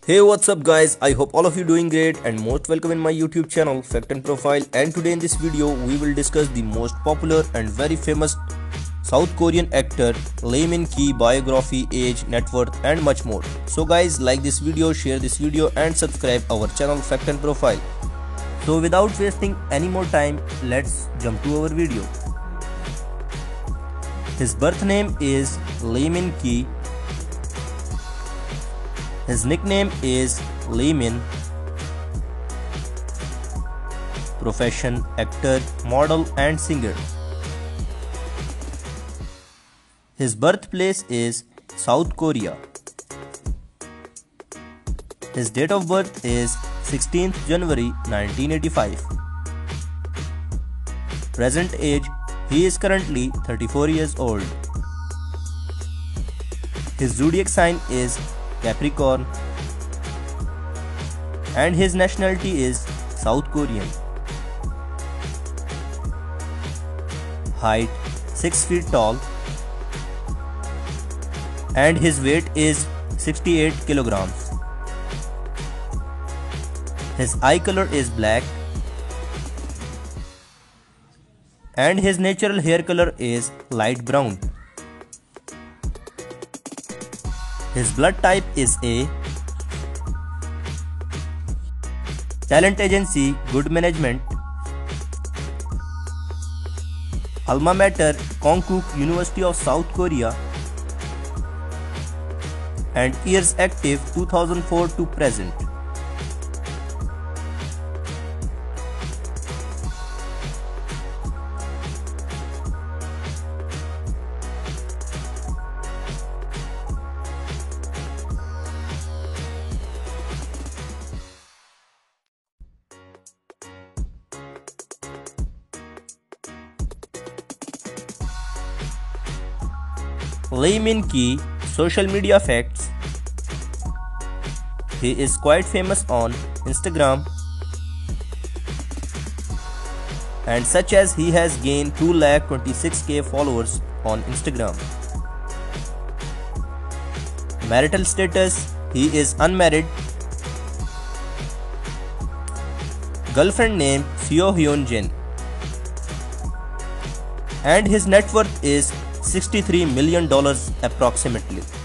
Hey, what's up guys? I hope all of you doing great and most welcome in my YouTube channel Fact and Profile, and today in this video we will discuss the most popular and very famous South Korean actor Lee Min-ki biography, age, net worth and much more. So guys, like this video, share this video and subscribe our channel Fact and Profile. So without wasting any more time, let's jump to our video. His birth name is Lee Min-ki. His nickname is Lee Min. Profession: actor, model and singer. His birthplace is South Korea. His date of birth is 16th January 1985. Present age: he is currently 34 years old. His zodiac sign is Capricorn and his nationality is South Korean. Height 6 feet tall and his weight is 68 kilograms. His eye color is black and his natural hair color is light brown. His blood type is A. Talent agency: Good Management. Alma mater: Konkuk University of South Korea. And years active: 2004 to present. Lee Min-ki social media facts. He is quite famous on Instagram, and such as he has gained 226k followers on Instagram. Marital status: he is unmarried. Girlfriend name: Seo Hyun Jin. And his net worth is $63 million approximately.